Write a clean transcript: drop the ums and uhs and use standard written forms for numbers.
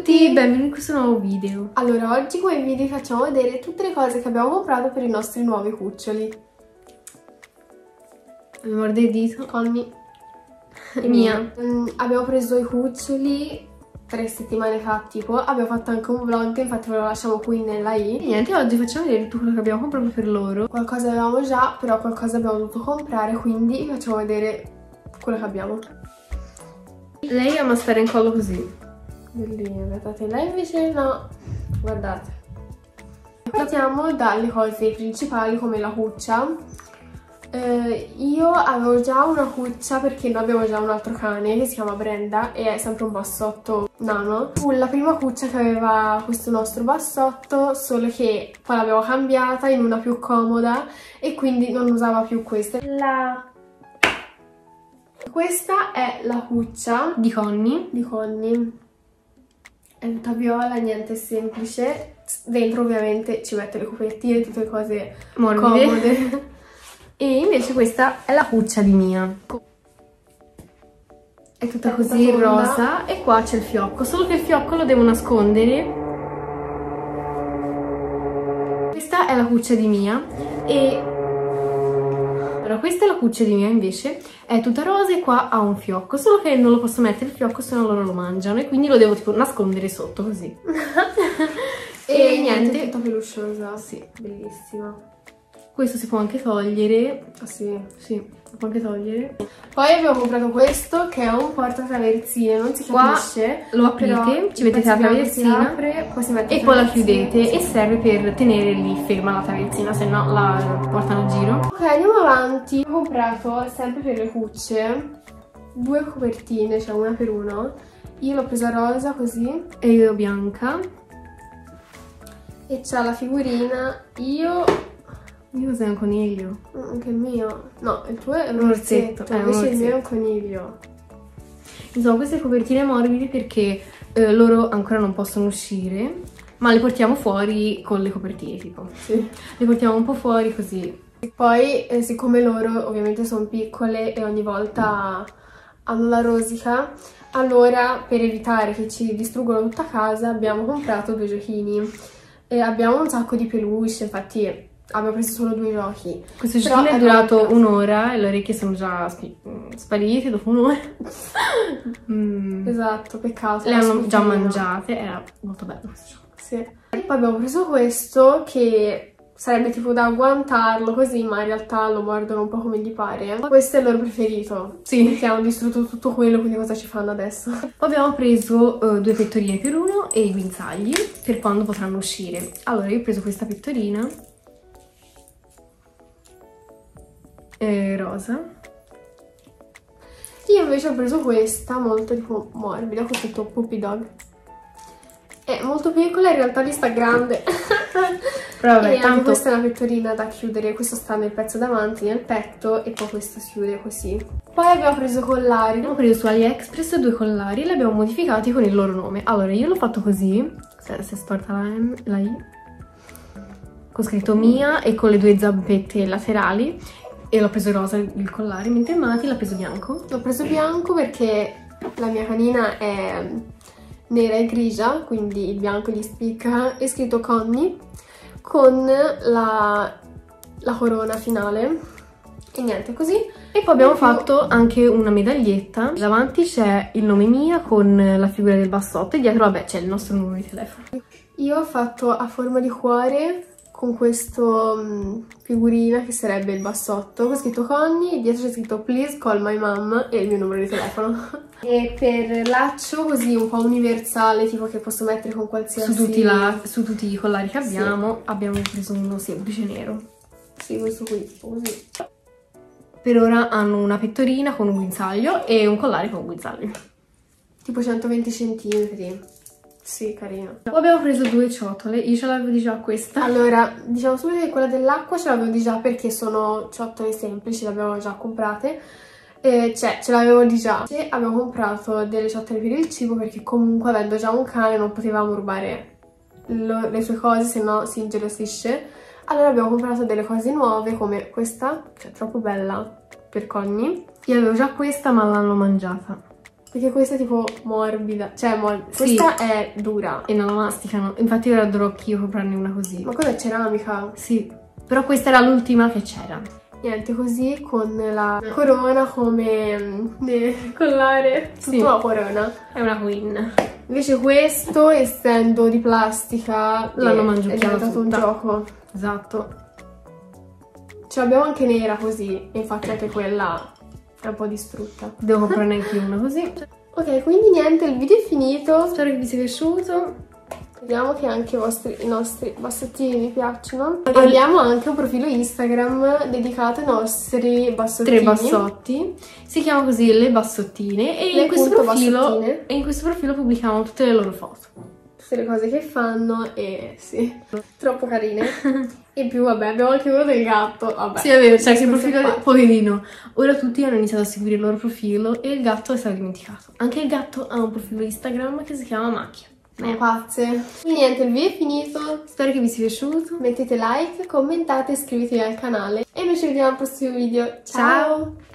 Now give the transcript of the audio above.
tutti, benvenuti in questo nuovo video. Allora, oggi come video facciamo vedere tutte le cose che abbiamo comprato per i nostri nuovi cuccioli. Mi morde il dito. Conny e Mia. Abbiamo preso i cuccioli 3 settimane fa, tipo. Abbiamo fatto anche un vlog, infatti ve lo lasciamo qui nella i. E niente, oggi facciamo vedere tutto quello che abbiamo comprato per loro. Qualcosa avevamo già, però qualcosa abbiamo dovuto comprare, quindi vi facciamo vedere quello che abbiamo. Lei ama stare in collo così. Bellina, guardate, lei invece no. Guardate. Partiamo dalle cose principali come la cuccia. Io avevo già una cuccia perché noi abbiamo già un altro cane che si chiama Brenda e è sempre un bassotto nano. Fu la prima cuccia che aveva questo nostro bassotto, solo che poi l'abbiamo cambiata in una più comoda e quindi non usava più questa. Questa è la cuccia Di Conny. È tutta viola, niente semplice. Dentro ovviamente ci mette le copertine, tutte le cose Morbide. comode. E invece questa è la cuccia di Mia. È tutta così rosa e qua c'è il fiocco, solo che il fiocco lo devo nascondere. Questa è la cuccia di Mia e... Allora, questa è la cuccia di Mia invece, è tutta rosa e qua ha un fiocco, solo che non lo posso mettere il fiocco se no loro lo mangiano e quindi lo devo tipo nascondere sotto così. E niente, tutta pelusciosa. Sì. Bellissima. Questo si può anche togliere. Ah sì? Sì, si può anche togliere. Poi abbiamo comprato questo che è un portatraversine, non si capisce. Qua lo aprite, ci mettete la traversina apre, poi si mette e poi la chiudete e serve per tenere lì ferma la traversina, se no la portano a giro. Ok, andiamo avanti. Ho comprato sempre per le cucce 2 copertine, cioè una per uno. Io l'ho presa rosa così e io bianca. E c'ha la figurina. Io sei un coniglio. Anche il mio. No, il tuo è un orsetto. Invece il mio è un coniglio. Insomma, queste copertine morbide perché loro ancora non possono uscire, ma le portiamo fuori con le copertine, tipo. Sì. Le portiamo un po' fuori così. E poi, siccome loro ovviamente sono piccole e ogni volta hanno la rosica, allora per evitare che ci distruggono tutta casa abbiamo comprato 2 giochini. E abbiamo un sacco di peluche, infatti... Abbiamo preso solo 2 giochi. Questo giochino è durato un'ora e le orecchie sono già sparite dopo un'ora. Esatto, peccato. Le hanno già mangiate, era molto bello questo gioco. Sì. E poi abbiamo preso questo che sarebbe tipo da agguantarlo così, ma in realtà lo mordono un po' come gli pare. Questo è il loro preferito. Sì. Perché hanno distrutto tutto quello, quindi cosa ci fanno adesso? Poi abbiamo preso 2 pettorine per uno e i guinzagli per quando potranno uscire. Allora, io ho preso questa pettorina. Rosa. Io invece ho preso questa molto tipo morbida con tutto puppy dog. È molto piccola, in realtà lì sta grande. Però vabbè, e tanto... anche questa è una pettorina da chiudere. Questo sta nel pezzo davanti, nel petto, e poi questo si chiude così. Poi abbiamo preso collari. Abbiamo preso su AliExpress 2 collari e li abbiamo modificati con il loro nome. Allora, io l'ho fatto così, se è storta la I, con scritto Mia e con le 2 zampette laterali. E l'ho preso rosa il collare, mentre Mati l'ha preso bianco. L'ho preso bianco perché la mia canina è nera e grigia, quindi il bianco gli spicca. È scritto Conny con la corona finale. E niente, così. E poi abbiamo fatto anche una medaglietta. Davanti c'è il nome Mia con la figura del bassotto e dietro, vabbè, c'è il nostro numero di telefono. Io ho fatto a forma di cuore con questo figurina che sarebbe il bassotto, con scritto Conny, dietro c'è scritto Please call my mom e il mio numero di telefono. E per laccio così un po' universale, tipo che posso mettere con qualsiasi... Su tutti i collari che abbiamo, sì. Abbiamo preso uno semplice nero. Sì, questo qui, tipo così. Per ora hanno una pettorina con un guinzaglio e un collare con un guinzaglio. Tipo 120 cm. Sì, carino. Poi abbiamo preso 2 ciotole, io ce l'avevo di già questa. Allora, diciamo subito che quella dell'acqua ce l'avevo di già perché sono ciotole semplici, le abbiamo già comprate. Cioè, ce l'avevo di già. E abbiamo comprato delle ciotole per il cibo perché comunque avendo già un cane non potevamo rubare le sue cose, se no si ingelosisce. Allora abbiamo comprato delle cose nuove come questa, che è troppo bella, per Conny. Io avevo già questa ma l'hanno mangiata. Perché questa è tipo morbida, cioè Sì. questa è dura. E non la masticano. Infatti ora dovrò anch'io comprarne una così. Ma quella è ceramica. Sì, però questa era l'ultima che c'era. Niente, così con la corona come collare Sì. sotto la corona. È una queen. Invece questo, essendo di plastica, L'hanno è mangiucchiata diventato un tutta. gioco. Esatto. Ce l'abbiamo anche nera così, e infatti anche quella è un po' distrutta. Devo comprarne anche una così. Ok, quindi niente, il video è finito. Spero che vi sia piaciuto. Vediamo che anche i nostri bassottini vi piacciono. Abbiamo anche un profilo Instagram dedicato ai nostri bassottini. 3 bassotti. Si chiama così Le Bassottine. E in questo profilo pubblichiamo tutte le loro foto. Tutte le cose che fanno e sì, troppo carine. In più, vabbè, abbiamo anche uno del gatto. Vabbè, Sì, è vero, c'è anche il profilo poverino. Ora tutti hanno iniziato a seguire il loro profilo e il gatto è stato dimenticato. Anche il gatto ha un profilo Instagram che si chiama Macchia. Sono pazze. Quindi niente, il video è finito. Spero che vi sia piaciuto. Mettete like, commentate, iscrivetevi al canale. E noi ci vediamo al prossimo video. Ciao!